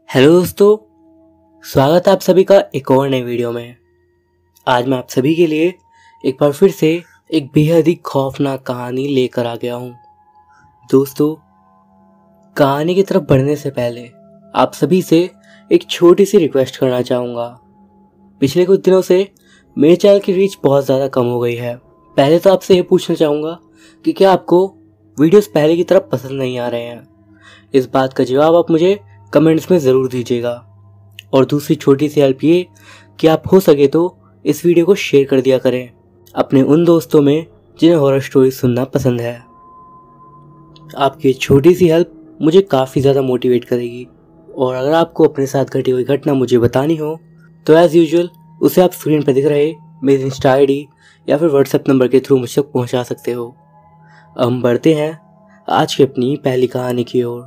Hello दोस्तों, स्वागत है आप सभी का एक और नई वीडियो में। आज मैं आप सभी के लिए एक बार फिर से एक बेहद ही खौफनाक कहानी लेकर आ गया हूँ। दोस्तों, कहानी की तरफ बढ़ने से पहले आप सभी से एक छोटी सी रिक्वेस्ट करना चाहूँगा। पिछले कुछ दिनों से मेरे चैनल की रीच बहुत ज़्यादा कम हो गई है। पहले तो आपसे ये पूछना चाहूँगा कि क्या आपको वीडियोस पहले की तरफ पसंद नहीं आ रहे हैं। इस बात का जवाब आप मुझे कमेंट्स में ज़रूर दीजिएगा। और दूसरी छोटी सी हेल्प ये कि आप हो सके तो इस वीडियो को शेयर कर दिया करें अपने उन दोस्तों में जिन्हें हॉरर स्टोरी सुनना पसंद है। आपकी छोटी सी हेल्प मुझे काफ़ी ज़्यादा मोटिवेट करेगी। और अगर आपको अपने साथ घटी हुई घटना मुझे बतानी हो तो एज़ यूजुअल उसे आप स्क्रीन पर दिख रहे मेरी इंस्टा ID या फिर व्हाट्सएप नंबर के थ्रू मुझ तक पहुँचा सकते हो। हम बढ़ते हैं आज की अपनी पहली कहानी की ओर।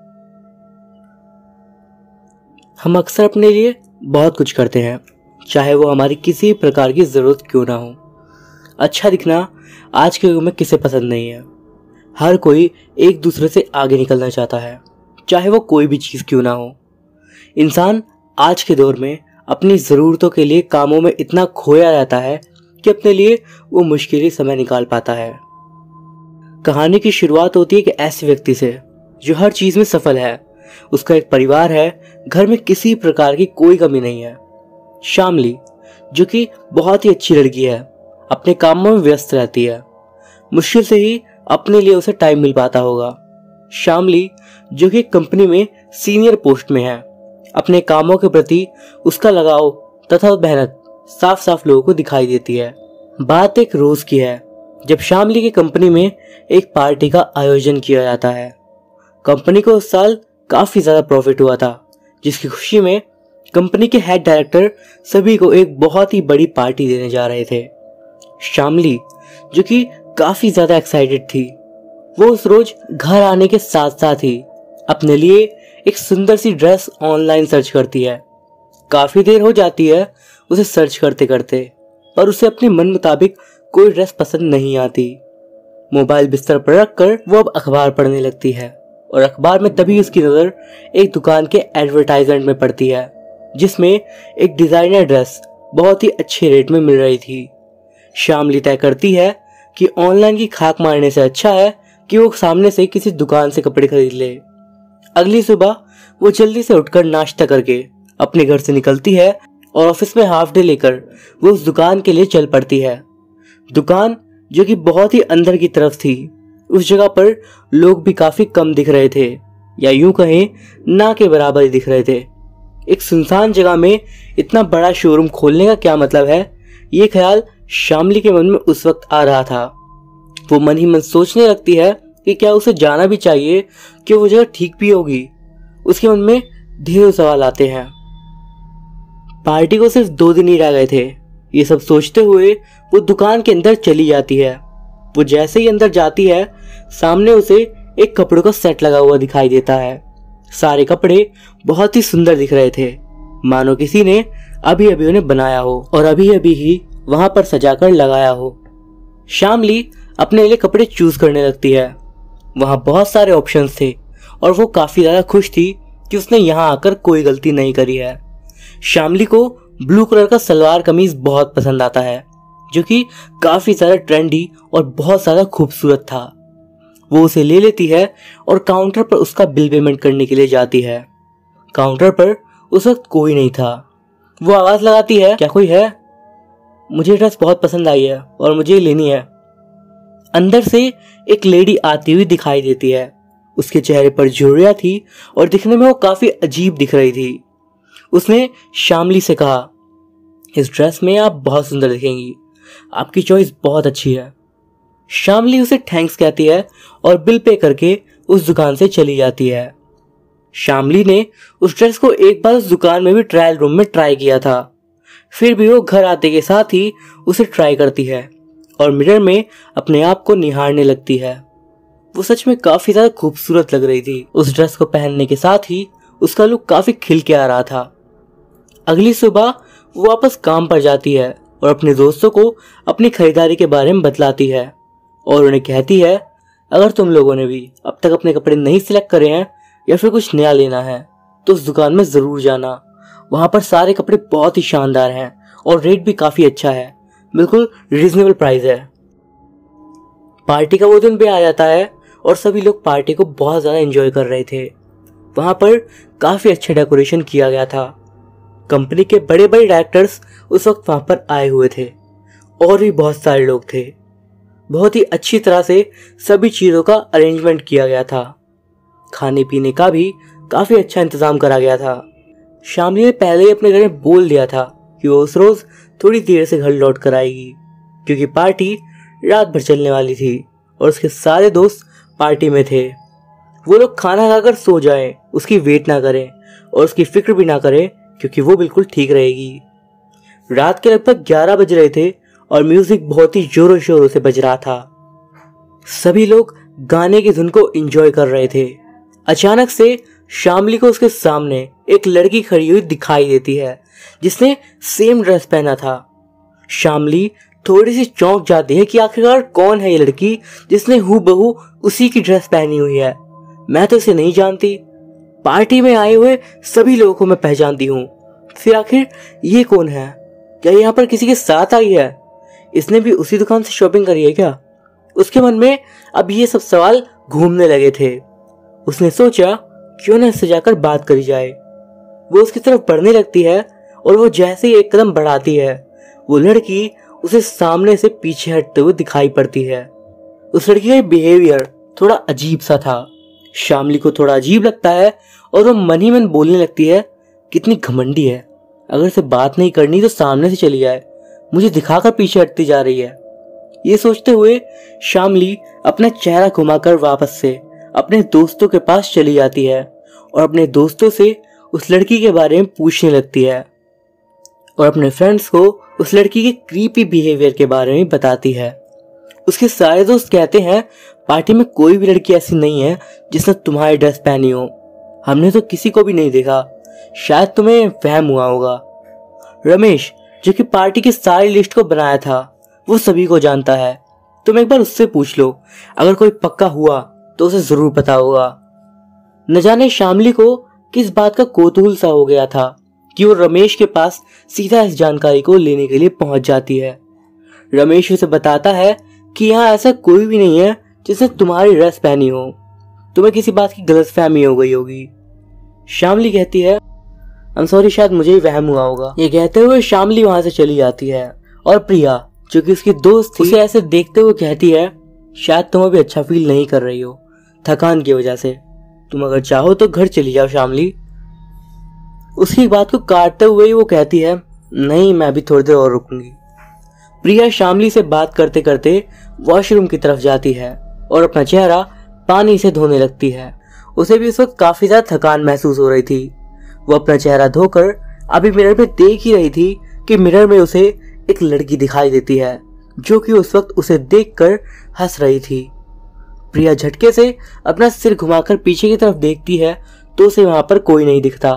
हम अक्सर अपने लिए बहुत कुछ करते हैं, चाहे वो हमारी किसी प्रकार की ज़रूरत क्यों ना हो। अच्छा दिखना आज के युग में किसे पसंद नहीं है। हर कोई एक दूसरे से आगे निकलना चाहता है, चाहे वो कोई भी चीज़ क्यों ना हो। इंसान आज के दौर में अपनी ज़रूरतों के लिए कामों में इतना खोया रहता है कि अपने लिए वो मुश्किल ही समय निकाल पाता है। कहानी की शुरुआत होती है एक ऐसे व्यक्ति से जो हर चीज़ में सफल है। उसका एक परिवार है, घर में किसी प्रकार की कोई कमी नहीं है। शामली, जो कि बहुत ही अच्छी लड़की है, अपने कामों में व्यस्त रहती है। मुश्किल से ही अपने लिए उसे टाइम मिल पाता होगा। शामली, जो कि कंपनी में सीनियर पोस्ट में है, अपने कामों के प्रति उसका लगाव तथा मेहनत साफ साफ लोगों को दिखाई देती है। बात एक रोज की है जब शामली की कंपनी में एक पार्टी का आयोजन किया जाता है। कंपनी को उस साल काफी ज्यादा प्रॉफिट हुआ था, जिसकी खुशी में कंपनी के हेड डायरेक्टर सभी को एक बहुत ही बड़ी पार्टी देने जा रहे थे। शामली, जो कि काफी ज्यादा एक्साइटेड थी, वो उस रोज घर आने के साथ साथ ही अपने लिए एक सुंदर सी ड्रेस ऑनलाइन सर्च करती है। काफी देर हो जाती है उसे सर्च करते करते, पर उसे अपने मन मुताबिक कोई ड्रेस पसंद नहीं आती। मोबाइल बिस्तर पर रखकर वो अब अखबार पढ़ने लगती है और अखबार में तभी उसकी नज़र एक दुकान के एडवर्टाइजमेंट में पड़ती है, जिसमें एक डिज़ाइनर ड्रेस बहुत ही अच्छे रेट में मिल रही थी। शामली तय करती है कि ऑनलाइन की खाक मारने से अच्छा है कि वो सामने से किसी दुकान से कपड़े खरीद ले। अगली सुबह वो जल्दी से उठकर नाश्ता करके अपने घर से निकलती है और ऑफिस में हाफ डे लेकर वो उस दुकान के लिए चल पड़ती है। दुकान जो कि बहुत ही अंदर की तरफ थी, उस जगह पर लोग भी काफी कम दिख रहे थे, या यूं कहें ना के बराबर ही दिख रहे थे। एक सुनसान जगह में इतना बड़ा शोरूम खोलने का क्या मतलब है, ये ख्याल शामली के मन में उस वक्त आ रहा था। वो मन ही मन सोचने लगती है कि क्या उसे जाना भी चाहिए, कि वो जगह ठीक भी होगी। उसके मन में ढेरों सवाल आते हैं। पार्टी को सिर्फ 2 दिन ही रह गए थे। ये सब सोचते हुए वो दुकान के अंदर चली जाती है। वो जैसे ही अंदर जाती है, सामने उसे एक कपड़ों का सेट लगा हुआ दिखाई देता है। सारे कपड़े बहुत ही सुंदर दिख रहे थे, मानो किसी ने अभी अभी उन्हें बनाया हो और अभी अभी ही वहां पर सजाकर लगाया हो। शामली अपने लिए कपड़े चूज करने लगती है। वहां बहुत सारे ऑप्शंस थे और वो काफी ज्यादा खुश थी कि उसने यहाँ आकर कोई गलती नहीं करी है। शामली को ब्लू कलर का सलवार कमीज बहुत पसंद आता है, जो कि काफी ज्यादा ट्रेंडी और बहुत ज्यादा खूबसूरत था। वो उसे ले लेती है और काउंटर पर उसका बिल पेमेंट करने के लिए जाती है। काउंटर पर उस वक्त कोई नहीं था। वो आवाज लगाती है, क्या कोई है? मुझे ड्रेस बहुत पसंद आई है और मुझे लेनी है। अंदर से एक लेडी आती हुई दिखाई देती है। उसके चेहरे पर झुर्रियां थी और दिखने में वो काफी अजीब दिख रही थी। उसने शामली से कहा, इस ड्रेस में आप बहुत सुंदर दिखेंगी, आपकी चॉइस बहुत अच्छी है। शामली उसे थैंक्स कहती है और बिल पे करके उस दुकान से चली जाती है। शामली ने उस ड्रेस को एक बार उस दुकान में भी ट्रायल रूम में ट्राई किया था। फिर भी वो घर आते के साथ ही उसे ट्राई करती है और मिरर में अपने आप को निहारने लगती है। वो सच में काफी ज्यादा खूबसूरत लग रही थी। उस ड्रेस को पहनने के साथ ही उसका लुक काफी खिल के आ रहा था। अगली सुबह वो वापस काम पर जाती है और अपने दोस्तों को अपनी खरीदारी के बारे में बतलाती है और उन्हें कहती है, अगर तुम लोगों ने भी अब तक अपने कपड़े नहीं सिलेक्ट करे हैं या फिर कुछ नया लेना है तो उस दुकान में जरूर जाना। वहां पर सारे कपड़े बहुत ही शानदार हैं और रेट भी काफी अच्छा है, बिल्कुल रीजनेबल प्राइस है। पार्टी का वो दिन भी आ जाता है और सभी लोग पार्टी को बहुत ज्यादा एंजॉय कर रहे थे। वहां पर काफी अच्छा डेकोरेशन किया गया था। कंपनी के बड़े बड़े डायरेक्टर्स उस वक्त वहां पर आए हुए थे और भी बहुत सारे लोग थे। बहुत ही अच्छी तरह से सभी चीजों का अरेंजमेंट किया गया था। खाने पीने का भी काफी अच्छा इंतजाम करा गया था। शामली ने पहले ही अपने घर में बोल दिया था कि वो उस रोज थोड़ी देर से घर लौट कर आएगी, क्योंकि पार्टी रात भर चलने वाली थी और उसके सारे दोस्त पार्टी में थे। वो लोग खाना खाकर सो जाएं, उसकी वेट ना करें और उसकी फिक्र भी ना करें, क्योंकि वो बिल्कुल ठीक रहेगी। रात के लगभग 11 बज रहे थे और म्यूजिक बहुत ही जोरों शोरों से बज रहा था। सभी लोग गाने की धुन को एंजॉय कर रहे थे। अचानक से शामली को उसके सामने एक लड़की खड़ी हुई दिखाई देती है जिसने सेम ड्रेस पहना था। शामली थोड़ी सी चौंक जाती है कि आखिरकार कौन है ये लड़की जिसने हूबहू उसी की ड्रेस पहनी हुई है। मैं तो इसे नहीं जानती। पार्टी में आए हुए सभी लोगों को मैं पहचानती हूँ, फिर आखिर ये कौन है? क्या यहाँ पर किसी के साथ आई है? इसने भी उसी दुकान से शॉपिंग करी है क्या? उसके मन में अब ये सब सवाल घूमने लगे थे। उसने सोचा क्यों न इससे जाकर बात करी जाए। वो उसकी तरफ बढ़ने लगती है और वो जैसे ही एक कदम बढ़ाती है, वो लड़की उसे सामने से पीछे हटते हुए दिखाई पड़ती है। उस लड़की का बिहेवियर थोड़ा अजीब सा था। शामली को थोड़ा अजीब लगता है और वो मन ही मन बोलने लगती है, कितनी घमंडी है, अगर इसे बात नहीं करनी तो सामने से चली जाए, मुझे दिखाकर पीछे हटती जा रही है। ये सोचते हुए शामली अपना चेहरा घुमाकर वापस से अपने दोस्तों के पास चली जाती है और अपने दोस्तों से उस लड़की के बारे में पूछने लगती है और अपने फ्रेंड्स को उस लड़की के क्रीपी बिहेवियर के बारे में बताती है। उसके सारे दोस्त कहते हैं, पार्टी में कोई भी लड़की ऐसी नहीं है जिसने तुम्हारी ड्रेस पहनी हो, हमने तो किसी को भी नहीं देखा, शायद तुम्हें वहम हुआ होगा। रमेश, जो कि पार्टी की सारी लिस्ट को बनाया था, वो सभी को जानता है, तुम एक बार उससे पूछ लो, अगर कोई पक्का हुआ तो उसे जरूर पता होगा। न जाने शामली को किस बात का कौतूहल सा हो गया था कि वो रमेश के पास सीधा इस जानकारी को लेने के लिए पहुंच जाती है। रमेश उसे बताता है कि यहाँ ऐसा कोई भी नहीं है जिसने तुम्हारी ड्रेस पहनी हो, तुम्हें किसी बात की गलतफहमी हो गई होगी। शामली कहती है, आई एम सॉरी, शायद मुझे ही वहम हुआ होगा। ये कहते हुए शामली वहां से चली जाती है और प्रिया, जो कि उसकी दोस्त थी, उसे ऐसे देखते हुए कहती है, शायद तुम अभी अच्छा फील नहीं कर रही हो थकान की वजह से, तुम अगर चाहो तो घर चली जाओ। शामली उसकी बात को काटते हुए ही वो कहती है, नहीं, मैं अभी थोड़ी देर और रुकूंगी। प्रिया शामली से बात करते करते वॉशरूम की तरफ जाती है और अपना चेहरा पानी से धोने लगती है। उसे भी उस वक्त काफी ज्यादा थकान महसूस हो रही थी। वो अपना चेहरा धोकर अभी मिरर में देख ही रही थी कि मिरर में उसे एक लड़की दिखाई देती है जो कि उस वक्त उसे देखकर हंस रही थी। प्रिया झटके से अपना सिर घुमाकर पीछे की तरफ देखती है तो उसे वहां पर कोई नहीं दिखता।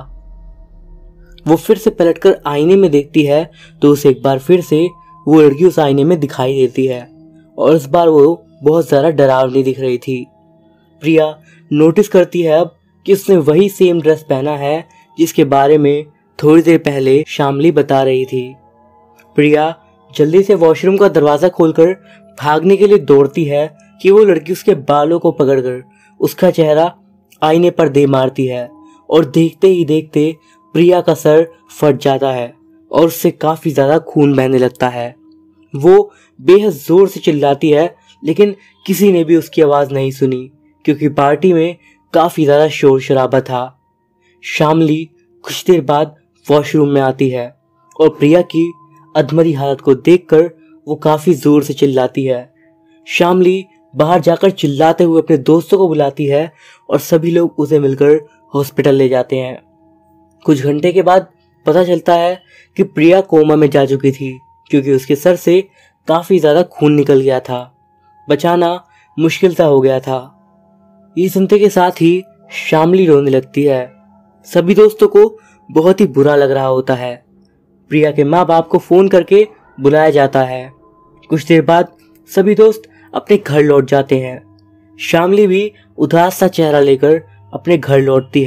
वो फिर से पलटकर आईने में देखती है तो उसे एक बार फिर से वो लड़की उस आईने में दिखाई देती है और इस बार वो बहुत ज्यादा डरावनी दिख रही थी। प्रिया नोटिस करती है अब कि उसने वही सेम ड्रेस पहना है जिसके बारे में थोड़ी देर पहले शामली बता रही थी। प्रिया जल्दी से वॉशरूम का दरवाजा खोलकर भागने के लिए दौड़ती है कि वो लड़की उसके बालों को पकड़कर उसका चेहरा आईने पर दे मारती है और देखते ही देखते प्रिया का सर फट जाता है और उससे काफी ज्यादा खून बहने लगता है। वो बेहद जोर से चिल्लाती है लेकिन किसी ने भी उसकी आवाज नहीं सुनी क्योंकि पार्टी में काफी ज्यादा शोर शराबा था। शामली कुछ देर बाद वॉशरूम में आती है और प्रिया की अधमरी हालत को देखकर वो काफी जोर से चिल्लाती है। शामली बाहर जाकर चिल्लाते हुए अपने दोस्तों को बुलाती है और सभी लोग उसे मिलकर हॉस्पिटल ले जाते हैं। कुछ घंटे के बाद पता चलता है कि प्रिया कोमा में जा चुकी थी क्योंकि उसके सर से काफी ज्यादा खून निकल गया था। बचाना मुश्किल सा हो गया था। ये सुनते के साथ ही शामली रोने लगती है। सभी दोस्तों को बहुत ही बुरा लग रहा होता है। प्रिया के माँ बाप को फोन करके बुलाया जाता है। कुछ देर बाद सभी दोस्त अपने घर लौट जाते हैं। शामली भी उदास सा चेहरा लेकर अपने घर लौटती है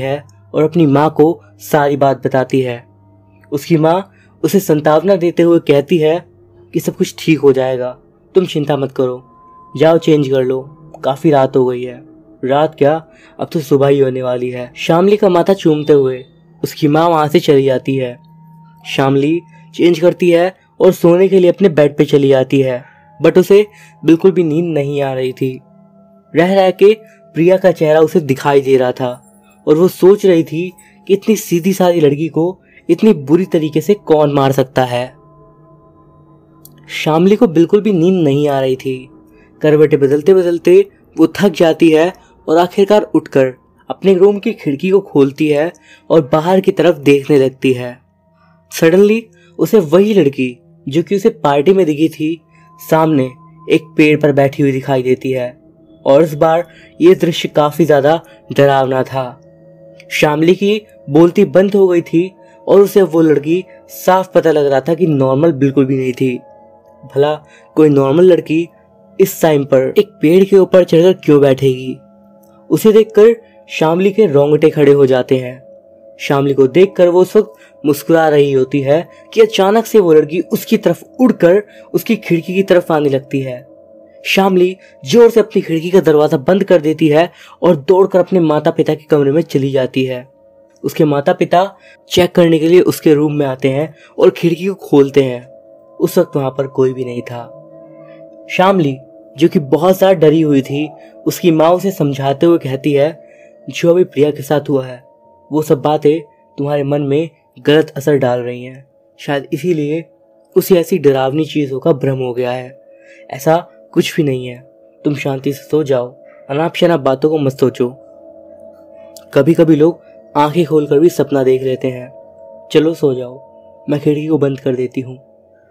और अपनी माँ को सारी बात बताती है। उसकी माँ उसे सांत्वना देते हुए कहती है कि सब कुछ ठीक हो जाएगा, तुम चिंता मत करो, जाओ चेंज कर लो, काफ़ी रात हो गई है। रात क्या, अब तो सुबह ही होने वाली है। शामली का माथा चूमते हुए उसकी माँ वहाँ से चली जाती है। शामली चेंज करती है और सोने के लिए अपने बेड पे चली जाती है, बट उसे बिल्कुल भी नींद नहीं आ रही थी। रह रह के प्रिया का चेहरा उसे दिखाई दे रहा था और वो सोच रही थी कि इतनी सीधी सादी लड़की को इतनी बुरी तरीके से कौन मार सकता है। शामली को बिल्कुल भी नींद नहीं आ रही थी। करवटें बदलते बदलते वो थक जाती है और आखिरकार उठकर अपने रूम की खिड़की को खोलती है और बाहर की तरफ देखने लगती है। सडनली उसे वही लड़की जो कि उसे पार्टी में दिखी थी, सामने एक पेड़ पर बैठी हुई दिखाई देती है और इस बार ये दृश्य काफी ज्यादा डरावना था। शामली की बोलती बंद हो गई थी और उसे वो लड़की साफ पता लग रहा था कि नॉर्मल बिल्कुल भी नहीं थी। भला कोई नॉर्मल लड़की इस टाइम पर एक पेड़ के ऊपर चढ़कर क्यों बैठेगी? उसे देखकर शामली के रोंगटे खड़े हो जाते हैं। शामली को देखकर वो उस वक्त मुस्कुरा रही होती है कि अचानक से वो लड़की उसकी तरफ उड़कर उसकी खिड़की की तरफ आने लगती है। शामली जोर से अपनी खिड़की का दरवाजा बंद कर देती है और दौड़कर अपने माता पिता के कमरे में चली जाती है। उसके माता पिता चेक करने के लिए उसके रूम में आते हैं और खिड़की को खोलते हैं। उस वक्त वहां पर कोई भी नहीं था। शामली जो कि बहुत ज्यादा डरी हुई थी, उसकी माँ उसे समझाते हुए कहती है, जो अभी प्रिया के साथ हुआ है वो सब बातें तुम्हारे मन में गलत असर डाल रही हैं, शायद इसीलिए उसे ऐसी डरावनी चीजों का भ्रम हो गया है। ऐसा कुछ भी नहीं है, तुम शांति से सो जाओ, अनाप शनाप बातों को मत सोचो। कभी कभी लोग आंखें खोलकर भी सपना देख लेते हैं। चलो सो जाओ, मैं खिड़की को बंद कर देती हूँ,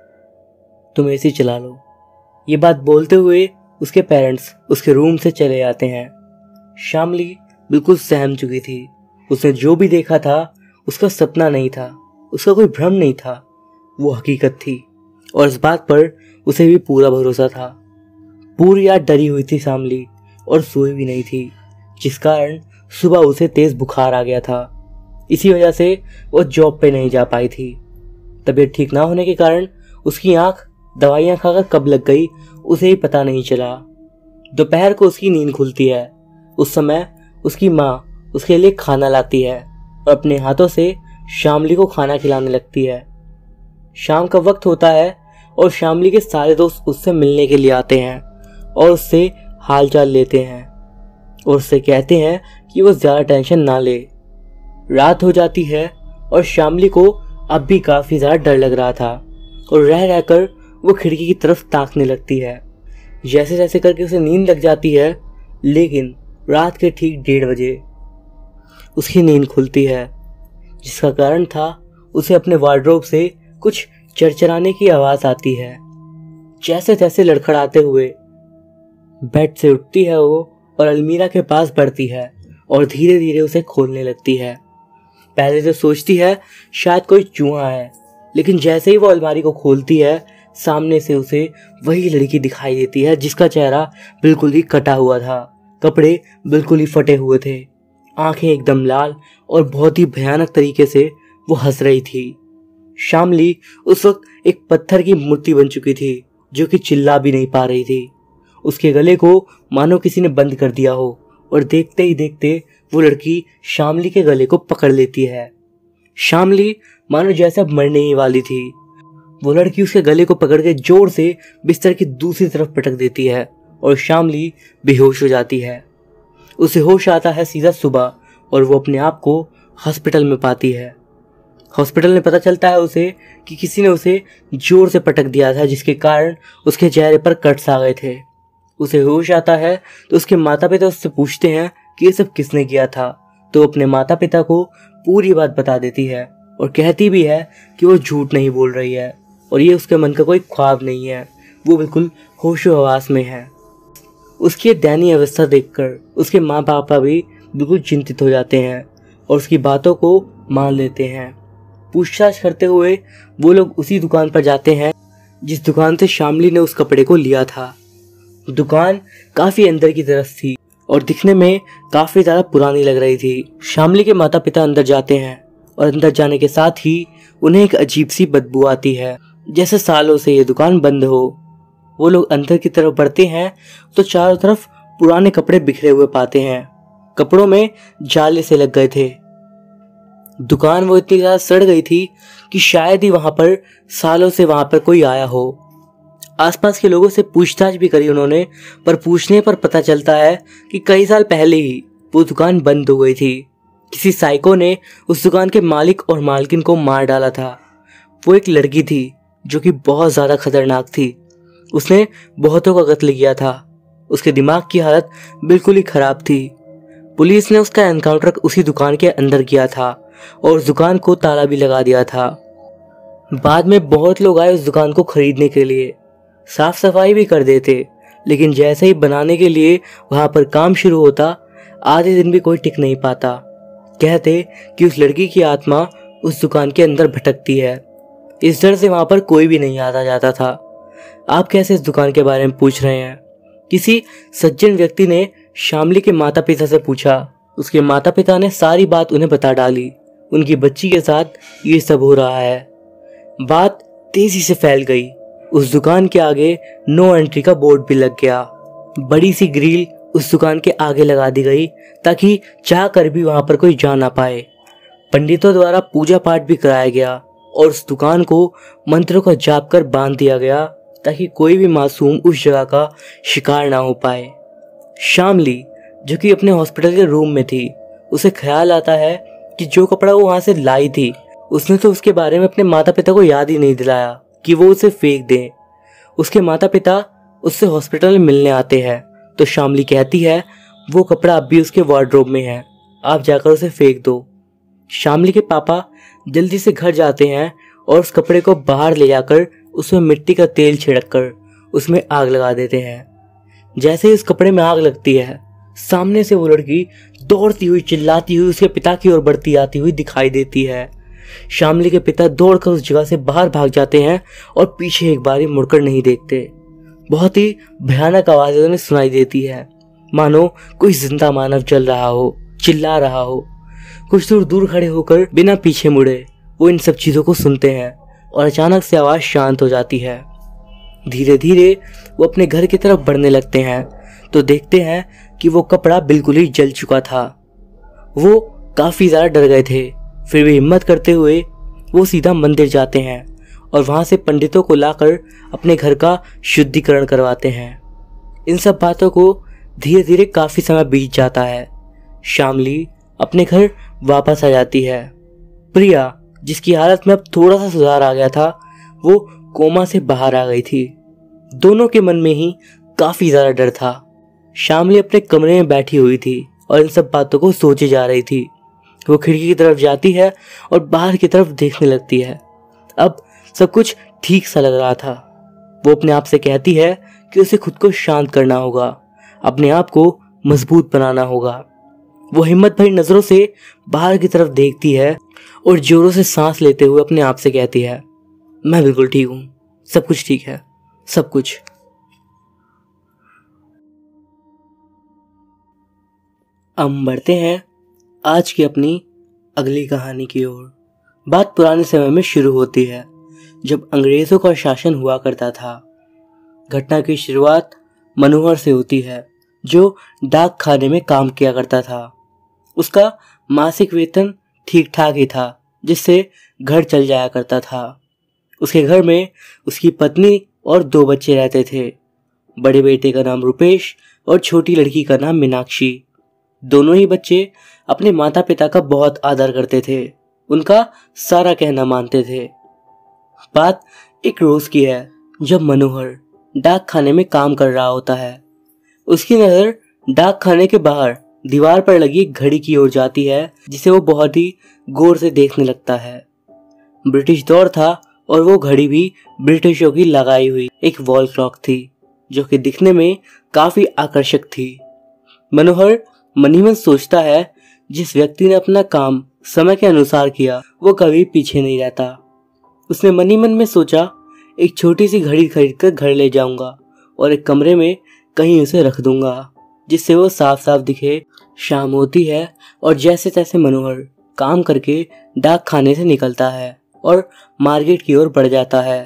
तुम एसी चला लो। ये बात बोलते हुए उसके पेरेंट्स उसके रूम से चले जाते हैं। शामली बिल्कुल सहम चुकी थी। उसने जो भी देखा था उसका सपना नहीं था, उसका कोई भ्रम नहीं था, वो हकीकत थी और इस बात पर उसे भी पूरा भरोसा था। पूरी रात डरी हुई थी शामली और सोई भी नहीं थी, जिस कारण सुबह उसे तेज बुखार आ गया था। इसी वजह से वो जॉब पे नहीं जा पाई थी। तबीयत ठीक ना होने के कारण उसकी आंख दवाइयां खाकर कब लग गई उसे ही पता नहीं चला। दोपहर को उसकी नींद खुलती है। उस समय उसकी माँ उसके लिए खाना लाती है और अपने हाथों से शामली को खाना खिलाने लगती है। शाम का वक्त होता है और शामली के सारे दोस्त उससे मिलने के लिए आते हैं और उससे हालचाल लेते हैं और उससे कहते हैं कि वो ज़्यादा टेंशन ना ले। रात हो जाती है और शामली को अब भी काफ़ी ज़्यादा डर लग रहा था और रह रहकर वो खिड़की की तरफ ताकने लगती है। जैसे जैसे करके उसे नींद लग जाती है, लेकिन रात के ठीक 1:30 बजे उसकी नींद खुलती है, जिसका कारण था उसे अपने वार्डरोब से कुछ चरचराने की आवाज़ आती है। जैसे तैसे लड़खड़ाते हुए बेड से उठती है वो और अलमीरा के पास बढ़ती है और धीरे धीरे उसे खोलने लगती है। पहले तो सोचती है शायद कोई चूहा है, लेकिन जैसे ही वो अलमारी को खोलती है, सामने से उसे वही लड़की दिखाई देती है जिसका चेहरा बिल्कुल ही कटा हुआ था, कपड़े बिल्कुल ही फटे हुए थे, आंखें एकदम लाल और बहुत ही भयानक तरीके से वो हंस रही थी। शामली उस वक्त एक पत्थर की मूर्ति बन चुकी थी जो कि चिल्ला भी नहीं पा रही थी। उसके गले को मानो किसी ने बंद कर दिया हो और देखते ही देखते वो लड़की शामली के गले को पकड़ लेती है। शामली मानो जैसे अब मरने ही वाली थी। वो लड़की उसके गले को पकड़ के जोर से बिस्तर की दूसरी तरफ पटक देती है और शामली बेहोश हो जाती है। उसे होश आता है सीधा सुबह और वो अपने आप को हॉस्पिटल में पाती है। हॉस्पिटल में पता चलता है उसे कि किसी ने उसे जोर से पटक दिया था, जिसके कारण उसके चेहरे पर कट्स आ गए थे। उसे होश आता है तो उसके माता पिता उससे पूछते हैं कि ये सब किसने किया था, तो अपने माता पिता को पूरी बात बता देती है और कहती भी है कि वो झूठ नहीं बोल रही है और ये उसके मन का कोई ख्वाब नहीं है, वो बिल्कुल होशो हवास में है। उसकी दयनीय अवस्था देखकर उसके माँ पापा भी बिल्कुल चिंतित हो जाते हैं और उसकी बातों को मान लेते हैं। पूछताछ करते हुए वो लोग उसी दुकान पर जाते हैं जिस दुकान से शामली ने उस कपड़े को लिया था। दुकान काफी अंदर की तरफ थी और दिखने में काफी ज्यादा पुरानी लग रही थी। शामली के माता पिता अंदर जाते हैं और अंदर जाने के साथ ही उन्हें एक अजीब सी बदबू आती है, जैसे सालों से ये दुकान बंद हो। वो लोग अंदर की तरफ बढ़ते हैं तो चारों तरफ पुराने कपड़े बिखरे हुए पाते हैं। कपड़ों में जाले से लग गए थे। दुकान वो इतनी ज्यादा सड़ गई थी कि शायद ही वहां पर सालों से वहां पर कोई आया हो। आसपास के लोगों से पूछताछ भी करी उन्होंने, पर पूछने पर पता चलता है कि कई साल पहले ही वो दुकान बंद हो गई थी। किसी साइको ने उस दुकान के मालिक और मालकिन को मार डाला था। वो एक लड़की थी जो कि बहुत ज्यादा खतरनाक थी। उसने बहुतों का कत्ल किया था। उसके दिमाग की हालत बिल्कुल ही खराब थी। पुलिस ने उसका एनकाउंटर उसी दुकान के अंदर किया था और उस दुकान को ताला भी लगा दिया था। बाद में बहुत लोग आए उस दुकान को खरीदने के लिए, साफ सफाई भी कर देते, लेकिन जैसे ही बनाने के लिए वहां पर काम शुरू होता, आधे दिन भी कोई टिक नहीं पाता। कहते कि उस लड़की की आत्मा उस दुकान के अंदर भटकती है। इस डर से वहां पर कोई भी नहीं आता जाता था। आप कैसे इस दुकान के बारे में पूछ रहे हैं? किसी सज्जन व्यक्ति ने शामली के माता पिता से पूछा। उसके माता पिता ने सारी बात उन्हें बता डाली। उनकी बच्ची के साथ ये सब हो रहा है। बात तेजी से फैल गई। उस दुकान के आगे नो एंट्री का बोर्ड भी लग गया। बड़ी सी ग्रिल उस दुकान के आगे लगा दी गई ताकि चाह कर भी वहां पर कोई जा ना पाए। पंडितों द्वारा पूजा पाठ भी कराया गया और उस दुकान को मंत्रों का जाप कर बांध दिया गया ताकि कोई भी मासूम उस जगह का शिकार ना हो पाए। शामली जो कि अपने हॉस्पिटल के रूम में थी, उसे ख्याल आता है कि जो कपड़ा वो वहां से लाई थी, उसने तो उसके बारे में अपने माता पिता को याद ही नहीं दिलाया कि वो उसे फेंक दें। उसके माता पिता उससे हॉस्पिटल में मिलने आते हैं तो शामली कहती है वो कपड़ा अब भी उसके वार्डरोब में है, आप जाकर उसे फेंक दो। शामली के पापा जल्दी से घर जाते हैं और उस कपड़े को बाहर ले जाकर उसमें मिट्टी का तेल छिड़क कर उसमें आग लगा देते हैं। जैसे ही उस कपड़े में आग लगती है, सामने से वो लड़की दौड़ती हुई चिल्लाती हुई उसके पिता की ओर बढ़ती आती हुई दिखाई देती है। शामली के पिता दौड़कर उस जगह से बाहर भाग जाते हैं और पीछे एक बार मुड़कर नहीं देखते। बहुत ही भयानक आवाज उन्हें सुनाई देती है, मानो कोई जिंदा मानव चल रहा हो, चिल्ला रहा हो। कुछ दूर दूर खड़े होकर बिना पीछे मुड़े वो इन सब चीजों को सुनते हैं और अचानक से आवाज शांत हो जाती है। धीरे धीरे वो अपने घर की तरफ बढ़ने लगते हैं तो देखते हैं कि वो कपड़ा बिल्कुल ही जल चुका था। वो काफी ज्यादा डर गए थे, फिर भी हिम्मत करते हुए वो सीधा मंदिर जाते हैं और वहां से पंडितों को लाकर अपने घर का शुद्धिकरण करवाते हैं। इन सब बातों को धीरे धीरे काफी समय बीत जाता है। शामली अपने घर वापस आ जाती है। प्रिया, जिसकी हालत में अब थोड़ा सा सुधार आ गया था, वो कोमा से बाहर आ गई थी। दोनों के मन में ही काफी ज्यादा डर था। शामली अपने कमरे में बैठी हुई थी और इन सब बातों को सोचे जा रही थी। वो खिड़की की तरफ जाती है और बाहर की तरफ देखने लगती है। अब सब कुछ ठीक सा लग रहा था। वो अपने आप से कहती है कि उसे खुद को शांत करना होगा, अपने आप को मजबूत बनाना होगा। वो हिम्मत भरी नजरों से बाहर की तरफ देखती है और जोरों से सांस लेते हुए अपने आप से कहती है, मैं बिल्कुल ठीक हूं, सब कुछ ठीक है, सब कुछ। हम बढ़ते हैं आज की अपनी अगली कहानी की ओर। बात पुराने समय में शुरू होती है, जब अंग्रेजों का शासन हुआ करता था। घटना की शुरुआत मनोहर से होती है, जो डाक खाने में काम किया करता था। उसका मासिक वेतन ठीक ठाक ही था, जिससे घर चल जाया करता था। उसके घर में उसकी पत्नी और 2 बच्चे रहते थे। बड़े बेटे का नाम रुपेश और छोटी लड़की का नाम मीनाक्षी। दोनों ही बच्चे अपने माता पिता का बहुत आदर करते थे, उनका सारा कहना मानते थे। बात एक रोज की है, जब मनोहर डाक खाने में काम कर रहा होता है। उसकी नजर डाक खाने के बाहर दीवार पर लगी एक घड़ी की ओर जाती है, जिसे वो बहुत ही गौर से देखने लगता है। ब्रिटिश दौर था और वो घड़ी भी ब्रिटिशों की लगाई हुई एक वॉल क्लॉक थी, जो कि दिखने में काफी आकर्षक थी। मनोहर मन ही मन सोचता है, जिस व्यक्ति ने अपना काम समय के अनुसार किया, वो कभी पीछे नहीं रहता। उसने मन ही मन में सोचा, एक छोटी सी घड़ी खरीदकर घर ले जाऊंगा और एक कमरे में कहीं उसे रख दूंगा। जिससे वो साफ साफ दिखे। शाम होती है और जैसे तैसे मनोहर काम करके डाक खाने से निकलता है और मार्केट की ओर बढ़ जाता है।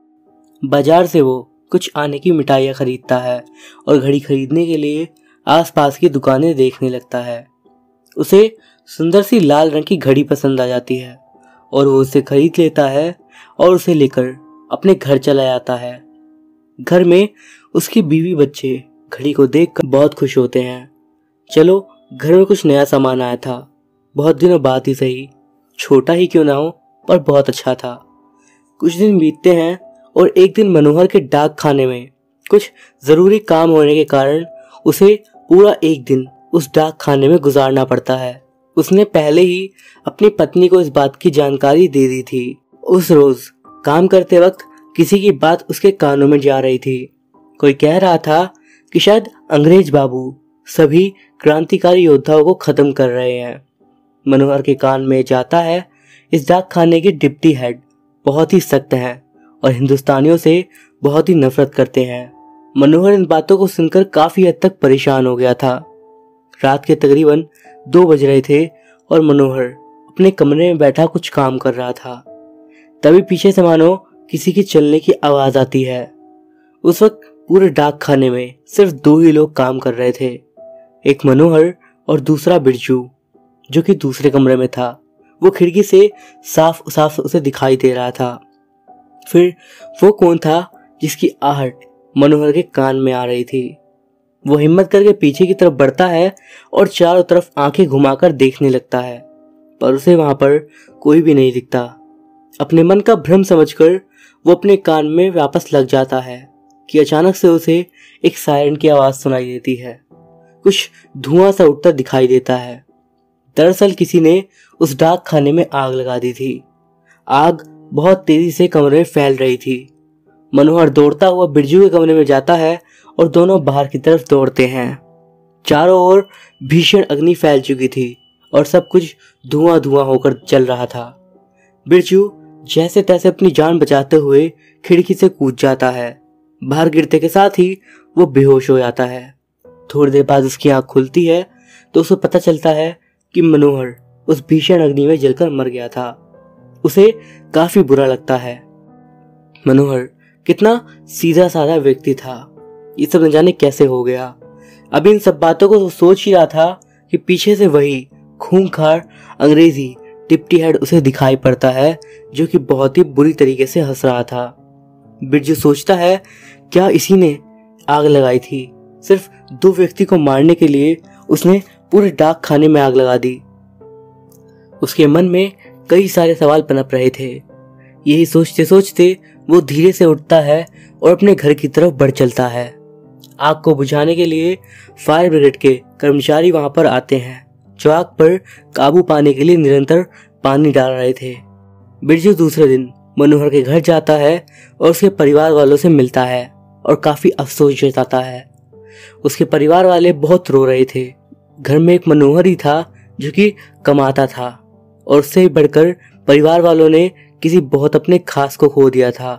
बाजार से वो कुछ आने की मिठाइयाँ खरीदता है और घड़ी खरीदने के लिए आसपास की दुकानें देखने लगता है। उसे सुंदर सी लाल रंग की घड़ी पसंद आ जाती है और वो उसे खरीद लेता है और उसे लेकर अपने घर चला जाता है। घर में उसकी बीवी बच्चे घड़ी को देखकर बहुत खुश होते हैं। चलो, घर में कुछ नया सामान आया था, बहुत दिनों बाद ही सही, छोटा ही क्यों ना हो पर बहुत अच्छा था। कुछ दिन बीतते हैं और एक दिन मनोहर के डाक खाने में कुछ ज़रूरी काम होने के कारण उसे पूरा एक दिन उस डाक खाने में गुजारना पड़ता है। उसने पहले ही अपनी पत्नी को इस बात की जानकारी दे दी थी। उस रोज काम करते वक्त किसी की बात उसके कानों में जा रही थी। कोई कह रहा था कि शायद अंग्रेज बाबू सभी क्रांतिकारी योद्धाओं को खत्म कर रहे हैं। मनोहर के कान में जाता है, इस डाक खाने के डिप्टी हेड बहुत ही सख्त हैं और हिंदुस्तानियों से बहुत ही नफरत करते हैं। मनोहर इन बातों को सुनकर काफी हद तक परेशान हो गया था। रात के तकरीबन 2 बज रहे थे और मनोहर अपने कमरे में बैठा कुछ काम कर रहा था। तभी पीछे से मानो किसी की चलने की आवाज आती है। उस वक्त पूरे डाक खाने में सिर्फ 2 ही लोग काम कर रहे थे, एक मनोहर और दूसरा बिरजू, जो कि दूसरे कमरे में था। वो खिड़की से साफ साफ उसे दिखाई दे रहा था। फिर वो कौन था जिसकी आहट मनोहर के कान में आ रही थी? वो हिम्मत करके पीछे की तरफ बढ़ता है और चारों तरफ आंखें घुमाकर देखने लगता है, पर उसे वहां पर कोई भी नहीं दिखता। अपने मन का भ्रम समझकर वो अपने कान में वापस लग जाता है कि अचानक से उसे एक सायरन की आवाज सुनाई देती है। कुछ धुआं सा उठता दिखाई देता है। दरअसल किसी ने उस डाक खाने में आग लगा दी थी। आग बहुत तेजी से कमरे में फैल रही थी। मनोहर दौड़ता हुआ बिरजू के कमरे में जाता है और दोनों बाहर की तरफ दौड़ते हैं। चारों ओर भीषण अग्नि फैल चुकी थी और सब कुछ धुआं धुआं होकर चल रहा था। बिरजू जैसे तैसे अपनी जान बचाते हुए खिड़की से कूद जाता है। बाहर गिरते के साथ ही वो बेहोश हो जाता है। थोड़ी देर बाद उसकी आंख खुलती है तो उसे पता चलता है कि मनोहर उस भीषण अग्नि में जलकर मर गया था। उसे काफी बुरा लगता है। मनोहर कितना सीधा साधा व्यक्ति था, ये सब न जाने कैसे हो गया। अब इन सब बातों को सोच ही रहा था कि पीछे से वही खूंखार अंग्रेजी डिप्टी हेड उसे दिखाई पड़ता है, जो कि बहुत ही बुरी तरीके से हंस रहा था। बिरजू सोचता है, क्या इसी ने आग लगाई थी? सिर्फ 2 व्यक्ति को मारने के लिए उसने पूरे डाक खाने में आग लगा दी। उसके मन में कई सारे सवाल पनप रहे थे। यही सोचते सोचते वो धीरे से उठता है और अपने घर की तरफ बढ़ चलता है। आग को बुझाने के लिए फायर ब्रिगेड के कर्मचारी वहां पर आते हैं, जो आग पर काबू पाने के लिए निरंतर पानी डाल रहे थे। बिरजू दूसरे दिन मनोहर के घर जाता है और उसके परिवार वालों से मिलता है और काफी अफसोस जताता है। उसके परिवार वाले बहुत रो रहे थे। घर में एक मनोहर ही था जो कि कमाता था और उससे बढ़कर परिवार वालों ने किसी बहुत अपने खास को खो दिया था।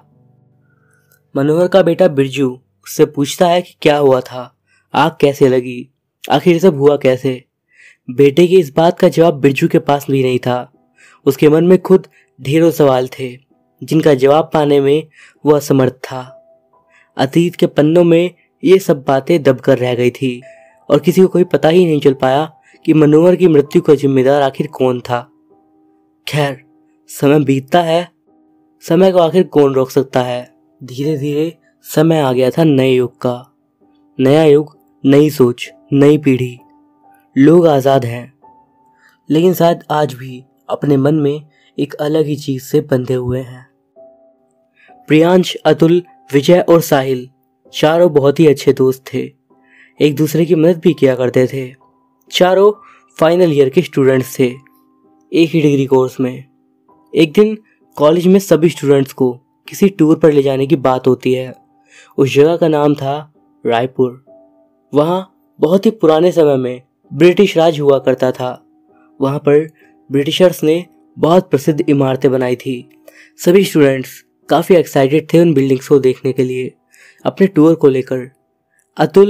मनोहर का बेटा बिरजू उससे पूछता है कि क्या हुआ था, आग कैसे लगी, आखिर सब हुआ कैसे। बेटे की इस बात का जवाब बिरजू के पास भी नहीं था। उसके मन में खुद ढेरों सवाल थे जिनका जवाब पाने में वह असमर्थ था। अतीत के पन्नों में ये सब बातें दबकर रह गई थी और किसी को कोई पता ही नहीं चल पाया कि मनोहर की मृत्यु का जिम्मेदार आखिर कौन था। खैर, समय बीतता है, समय को आखिर कौन रोक सकता है। धीरे धीरे समय आ गया था नए युग का। नया युग, नई सोच, नई पीढ़ी। लोग आजाद हैं, लेकिन शायद आज भी अपने मन में एक अलग ही चीज से बंधे हुए हैं। प्रियांश, अतुल, विजय और साहिल चारों बहुत ही अच्छे दोस्त थे। एक दूसरे की मदद भी किया करते थे। चारों फाइनल ईयर के स्टूडेंट्स थे, एक ही डिग्री कोर्स में। एक दिन कॉलेज में सभी स्टूडेंट्स को किसी टूर पर ले जाने की बात होती है। उस जगह का नाम था रायपुर। वहाँ बहुत ही पुराने समय में ब्रिटिश राज हुआ करता था। वहाँ पर ब्रिटिशर्स ने बहुत प्रसिद्ध इमारतें बनाई थी। सभी स्टूडेंट्स काफ़ी एक्साइटेड थे उन बिल्डिंग्स को देखने के लिए, अपने टूर को लेकर। अतुल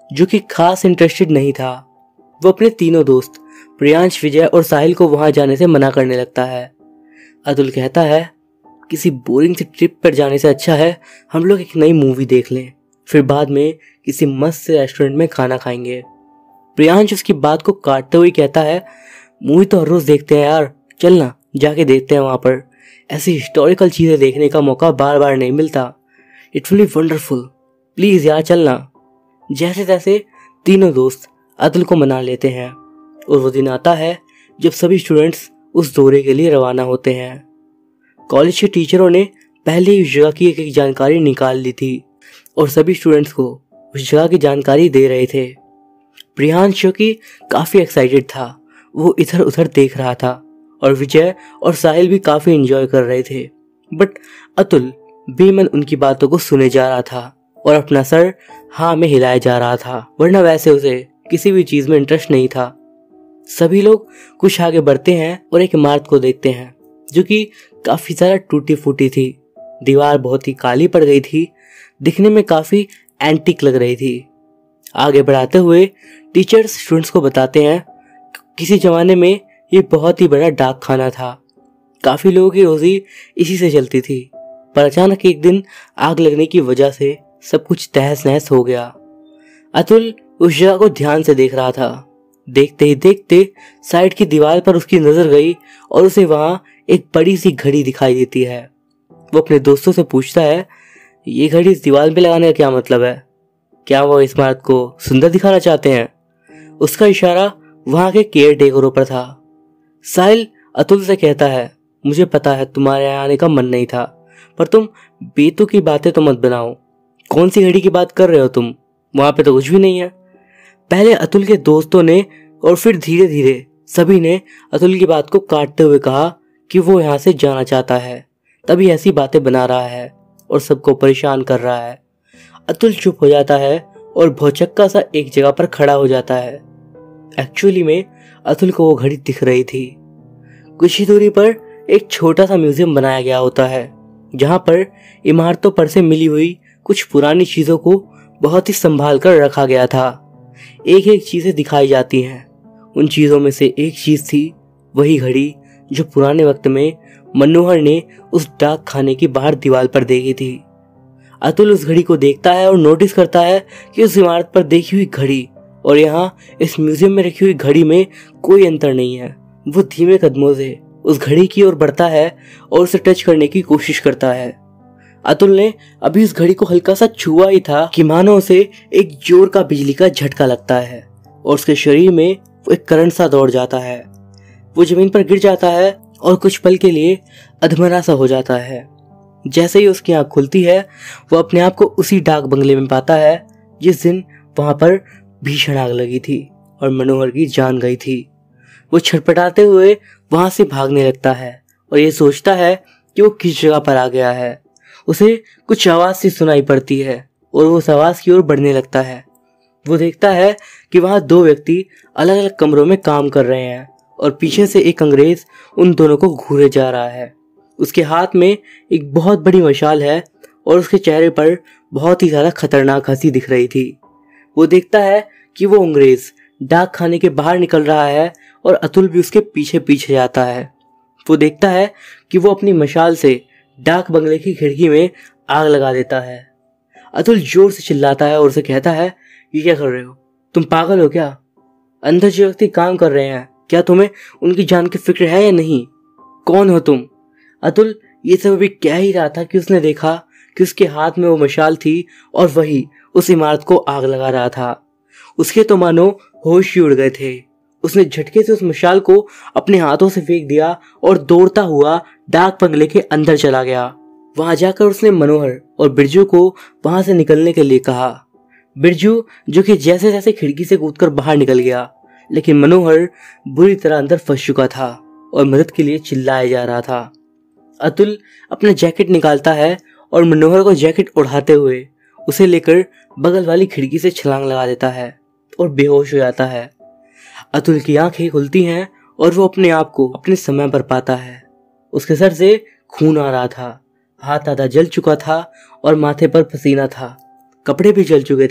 जो कि खास इंटरेस्टेड नहीं था। वो अपने तीनों दोस्त प्रियांश, विजय और साहिल को वहां जाने से मना करने लगता है। अतुल कहता है किसी बोरिंग सी ट्रिप पर जाने से अच्छा है हम लोग एक नई मूवी देख लें, फिर बाद में किसी मस्त से रेस्टोरेंट में खाना खाएंगे। प्रियांश उसकी बात को काटते हुए कहता है मूवी तो हर रोज देखते हैं यार, चलना जाके देखते हैं वहां पर, ऐसी हिस्टोरिकल चीजें देखने का मौका बार बार नहीं मिलता, it will be wonderful, please यार चलना। जैसे तैसे तीनों दोस्त अतुल को मना लेते हैं और वो दिन आता है जब सभी स्टूडेंट्स उस दौरे के लिए रवाना होते हैं। कॉलेज के टीचरों ने पहले ही उस जगह की एक जानकारी निकाल ली थी और सभी स्टूडेंट्स को उस जगह की जानकारी दे रहे थे। प्रियांश जो कि काफी एक्साइटेड था, वो इधर उधर देख रहा था और विजय और साहिल भी काफी एंजॉय कर रहे थे, बट अतुल बेमन उनकी बातों को सुने जा रहा था और अपना सर हाँ में हिलाया जा रहा था, वरना वैसे उसे किसी भी चीज में इंटरेस्ट नहीं था। सभी लोग कुछ आगे बढ़ते हैं और एक इमारत को देखते हैं जो कि काफी ज्यादा टूटी फूटी थी। दीवार बहुत ही काली पड़ गई थी, दिखने में काफी एंटीक लग रही थी। आगे बढ़ाते हुए टीचर्स स्टूडेंट्स को बताते हैं किसी जमाने में ये बहुत ही बड़ा डाक खाना था, काफी लोगों की रोजी इसी से चलती थी, पर अचानक एक दिन आग लगने की वजह से सब कुछ तहस नहस हो गया। अतुल उस जगह को ध्यान से देख रहा था। देखते ही देखते साइड की दीवार पर उसकी नजर गई और उसे वहां एक बड़ी सी घड़ी दिखाई देती है। वो अपने दोस्तों से पूछता है ये घड़ी इस दीवार पे लगाने का क्या मतलब है, क्या वो इस इमारत को सुंदर दिखाना चाहते हैं? उसका इशारा वहां के केयर टेकरों पर था। साहिल अतुल से कहता है मुझे पता है तुम्हारे यहाँ आने का मन नहीं था, पर तुम बेतुकी बातें तो मत बनाओ, कौन सी घड़ी की बात कर रहे हो तुम, वहां पे तो कुछ भी नहीं है। पहले अतुल के दोस्तों ने और फिर धीरे धीरे सभी ने अतुल की बात को काटते हुए कहा कि वो यहाँ से जाना चाहता है, तभी ऐसी बातें बना रहा है और सबको परेशान कर रहा है। अतुल चुप हो जाता है और भौचक्का सा एक जगह पर खड़ा हो जाता है। एक्चुअली में अतुल को वो घड़ी दिख रही थी। कुछ ही दूरी पर एक छोटा सा म्यूजियम बनाया गया होता है, जहाँ पर इमारतों पर से मिली हुई कुछ पुरानी चीजों को बहुत ही संभाल कर रखा गया था। एक एक चीजें दिखाई जाती हैं। उन चीजों में से एक चीज थी वही घड़ी जो पुराने वक्त में मनोहर ने उस डाक खाने की बाहर दीवार पर देखी थी। अतुल उस घड़ी को देखता है और नोटिस करता है कि उस इमारत पर देखी हुई घड़ी और यहाँ इस म्यूजियम में रखी हुई घड़ी में कोई अंतर नहीं है। वो धीमे कदमों से उस घड़ी की ओर बढ़ता है और उसे टच करने की कोशिश करता है। अतुल ने अभी उस घड़ी को हल्का सा छुआ ही था कि मानो उसे एक जोर का बिजली का झटका लगता है और उसके शरीर में वो एक करंट सा दौड़ जाता है। वो जमीन पर गिर जाता है और कुछ पल के लिए अधमरा सा हो जाता है। जैसे ही उसकी आंख खुलती है वो अपने आप को उसी डाक बंगले में पाता है जिस दिन वहां पर भीषण आग लगी थी और मनोहर की जान गई थी। वो छटपटाते हुए वहां से भागने लगता है और ये सोचता है कि वो किस जगह पर आ गया है। उसे कुछ आवाज सी सुनाई पड़ती है और वो उस आवाज की ओर बढ़ने लगता है। वो देखता है कि वहां दो व्यक्ति अलग अलग कमरों में काम कर रहे हैं और पीछे से एक अंग्रेज उन दोनों को घूरे जा रहा है। उसके हाथ में एक बहुत बड़ी मशाल है और उसके चेहरे पर बहुत ही ज्यादा खतरनाक हंसी दिख रही थी। वो देखता है कि वो अंग्रेज डाक खाने के बाहर निकल रहा है और अतुल भी उसके पीछे पीछे जाता है। वो देखता है कि वो अपनी मशाल से डाक बंगले की खिड़की में आग लगा देता है। अतुल जोर से चिल्लाता है और उसे कहता है ये क्या कर रहे हो, तुम पागल हो क्या? अंदर जो व्यक्ति काम कर रहे हैं क्या तुम्हें उनकी जान की फिक्र है या नहीं? कौन हो तुम? अतुल ये सब अभी कह ही रहा था कि उसने देखा कि उसके हाथ में वो मशाल थी और वही उस इमारत को आग लगा रहा था। उसके तो मानो होश ही उड़ गए थे। उसने झटके से उस मशाल को अपने हाथों से फेंक दिया और दौड़ता हुआ डाक बंगले के अंदर चला गया। वहां जाकर उसने मनोहर और बिरजू को वहां से निकलने के लिए कहा। बिरजू जो कि जैसे जैसे खिड़की से कूदकर बाहर निकल गया, लेकिन मनोहर बुरी तरह अंदर फंस चुका था और मदद के लिए चिल्लाया जा रहा था। अतुल अपना जैकेट निकालता है और मनोहर को जैकेट उड़ाते हुए उसे लेकर बगल वाली खिड़की से छलांग लगा देता है और बेहोश हो जाता है। अतुल की आंखें खुलती हैं और वो अपने आप को अपने समय पर पाता है। उसके सर से खून आ रहा था, हाथ आधा जल चुका था और माथे पर पसीना था, कपड़े भी जल चुके थे।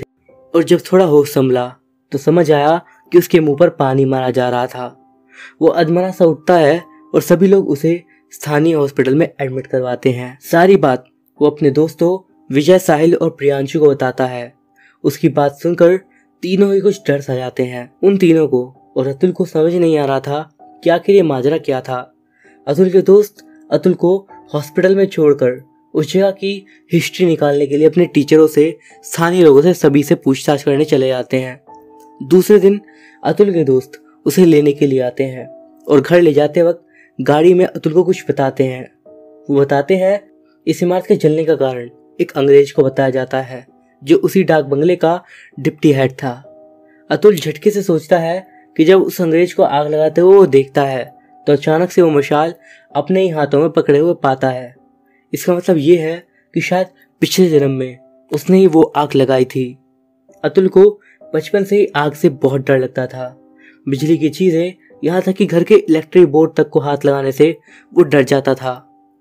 और जब थोड़ा होश संभला तो समझ आया कि उसके मुंह पर पानी मारा जा रहा था। वो अधमरा सा उठता है और सभी लोग उसे स्थानीय हॉस्पिटल में एडमिट करवाते हैं। सारी बात वो अपने दोस्तों विजय, साहिल और प्रियांशु को बताता है। उसकी बात सुनकर तीनों ही कुछ डर सा जाते हैं। उन तीनों को और अतुल को समझ नहीं आ रहा था कि आखिर ये माजरा क्या था। अतुल के दोस्त अतुल को हॉस्पिटल में छोड़कर उस जगह की हिस्ट्री निकालने के लिए अपने टीचरों से, स्थानीय लोगों से, सभी से पूछताछ करने चले जाते हैं। दूसरे दिन अतुल के दोस्त उसे लेने के लिए आते हैं और घर ले जाते वक्त गाड़ी में अतुल को कुछ बताते हैं। वो बताते हैं इस इमारत के जलने का कारण एक अंग्रेज को बताया जाता है जो उसी डाक बंगले का डिप्टी हेड था। अतुल झटके से सोचता है कि जब उस अंग्रेज को आग लगाते हुए वो देखता है तो अचानक से वो मशाल अपने ही हाथों में पकड़े हुए पाता है। इसका मतलब ये है कि शायद पिछले जन्म में उसने ही वो आग लगाई थी। अतुल को बचपन से ही आग से बहुत डर लगता था। बिजली की चीजें, यहाँ तक कि घर के इलेक्ट्रिक बोर्ड तक को हाथ लगाने से वो डर जाता था।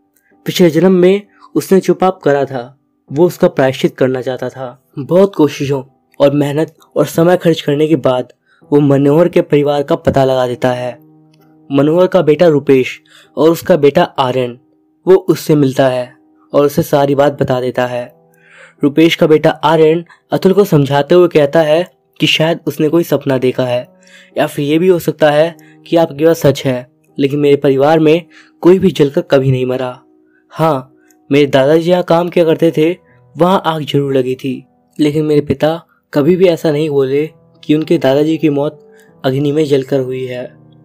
पिछले जन्म में उसने जो पाप करा था वो उसका प्रायश्चित करना चाहता था। बहुत कोशिशों और मेहनत और समय खर्च करने के बाद वो मनोहर के परिवार का पता लगा देता है। मनोहर का बेटा रुपेश और उसका बेटा आर्यन, वो उससे मिलता है और उसे सारी बात बता देता है। रुपेश का बेटा आर्यन अतुल को समझाते हुए कहता है कि शायद उसने कोई सपना देखा है, या फिर ये भी हो सकता है कि आपकी बात सच है, लेकिन मेरे परिवार में कोई भी जलकर कभी नहीं मरा। हाँ, मेरे दादाजी जहाँ काम किया करते थे वहाँ आग जरूर लगी थी, लेकिन मेरे पिता कभी भी ऐसा नहीं बोले कि उनके दादाजी की मौत अग्नि में जलकर हुई है।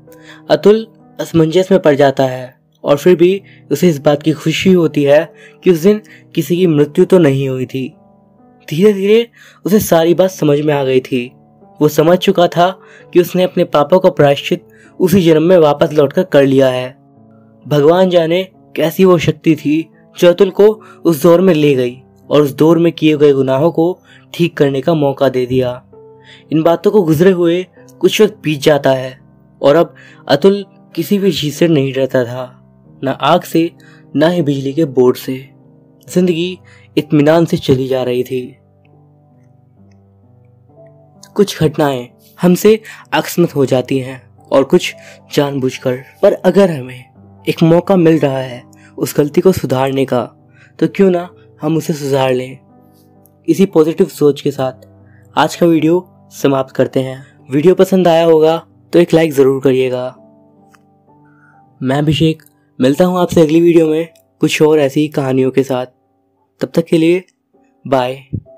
अतुल असमंजस में पड़ जाता है और फिर भी उसे इस बात की खुशी होती है कि उस दिन किसी की मृत्यु तो नहीं हुई थी। धीरे धीरे उसे सारी बात समझ में आ गई थी। वो समझ चुका था कि उसने अपने पापों का प्रायश्चित उसी जन्म में वापस लौटकर कर लिया है। भगवान जाने कैसी वो शक्ति थी जो अतुल को उस दौर में ले गई और उस दौर में किए गए गुनाहों को ठीक करने का मौका दे दिया। इन बातों को गुजरे हुए कुछ वक्त बीत जाता है और अब अतुल किसी भी चीज से नहीं डरता था, न आग से, न ही बिजली के बोर्ड से। जिंदगी इत्मीनान से चली जा रही थी। कुछ घटनाएं हमसे अकस्मात हो जाती हैं और कुछ जानबूझकर, पर अगर हमें एक मौका मिल रहा है उस गलती को सुधारने का, तो क्यों ना हम उसे सुधार लें। इसी पॉजिटिव सोच के साथ आज का वीडियो समाप्त करते हैं। वीडियो पसंद आया होगा तो एक लाइक ज़रूर करिएगा। मैं अभिषेक मिलता हूँ आपसे अगली वीडियो में कुछ और ऐसी कहानियों के साथ। तब तक के लिए बाय।